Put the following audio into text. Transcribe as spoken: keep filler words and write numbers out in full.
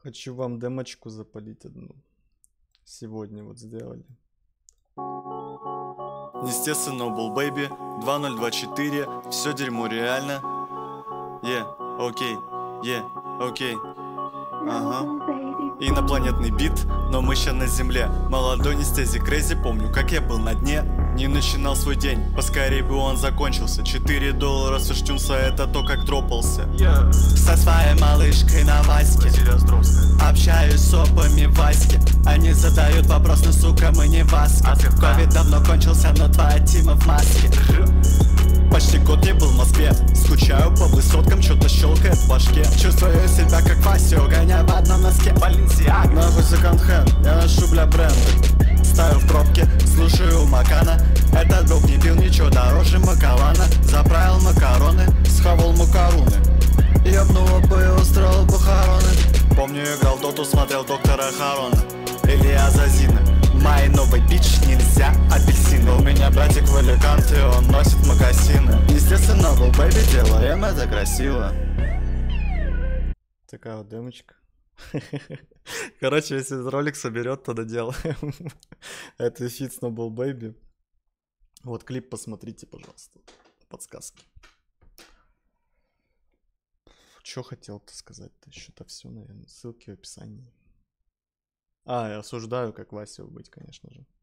Хочу вам демочку запалить одну. Сегодня вот сделали. Естественно, Noble Baby, два ноль два четыре, все дерьмо реально. Е, окей, е, окей. Ага. Инопланетный бит, но мы ща на земле. Молодой, не стези крейзи, помню, как я был на дне. Не начинал свой день, поскорее бы он закончился. Четыре доллара с штюнса, это то, как дропался. yeah. Со своей малышкой на Ваське общаюсь с опами Васьки. Они задают вопрос, ну сука, мы не Васька. Ковид давно кончился, но твоя Тима в маске. Почти год не был в Москве. Скучаю по высоткам, что-то щелкает в башке. Чувствую себя как Вася, гоняю в одном носке. Баленсиага. Нахуй секонд-хенд, я ношу, бля, бренды. Стою в пробке, слушаю Макана. Этот друг не пил ничего дороже Макалана. Заправил макароны, схавал макаруны. Ёбнуло бы и устроил похороны. Помню, играл доту, смотрел доктора Харона или Азазина. Моей новой бич нельзя апельсины. У меня братик в Аликанте, он носит мокасины. Естественно, Noble Baby, делаем это красиво. Такая вот демочка. Короче, если ролик соберет, то доделаем. Это фит с Noble Baby. Вот клип посмотрите, пожалуйста. Подсказки. Что хотел-то сказать-то? Еще-то все, наверное. Ссылки в описании. А, я осуждаю, как Вася быть, конечно же.